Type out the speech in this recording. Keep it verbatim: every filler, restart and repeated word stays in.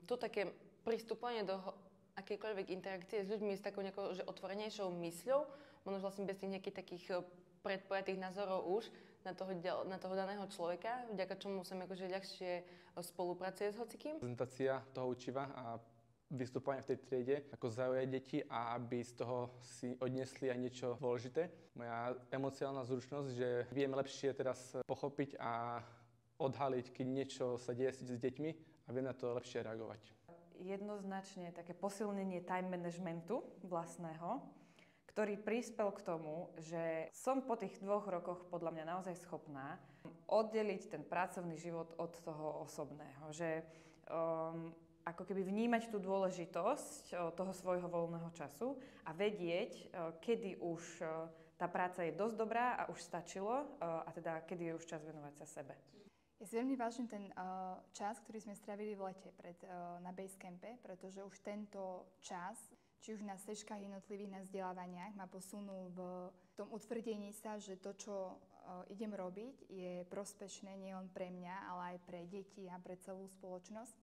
to také pristupovanie do akejkoľvek interakcie s ľuďmi s takou nejakou že otvorenejšou mysľou, možno vlastne bez tých nejakých takých predpojatých názorov už na toho, na toho daného človeka, vďaka čomu sa mi akože ľahšie spolupracuje s hocikým. Prezentácia toho učiva a vystupovanie v tej triede, ako zaujať deti a aby z toho si odniesli aj niečo dôležité. Moja emocionálna zručnosť, že viem lepšie teraz pochopiť a odhaliť, keď niečo sa deje s deťmi a viem na to lepšie reagovať. Jednoznačne také posilnenie time managementu vlastného, ktorý prispel k tomu, že som po tých dvoch rokoch podľa mňa naozaj schopná oddeliť ten pracovný život od toho osobného. Že um, ako keby vnímať tú dôležitosť toho svojho voľného času a vedieť, kedy už tá práca je dosť dobrá a už stačilo, a teda kedy je už čas venovať sa sebe. Ja si veľmi vážim ten uh, čas, ktorý sme strávili v lete pred, uh, na Basecampe, pretože už tento čas, či už na stečkách jednotlivých, na vzdelávaniach, ma posunul v tom utvrdení sa, že to, čo uh, idem robiť, je prospešné nielen pre mňa, ale aj pre deti a pre celú spoločnosť.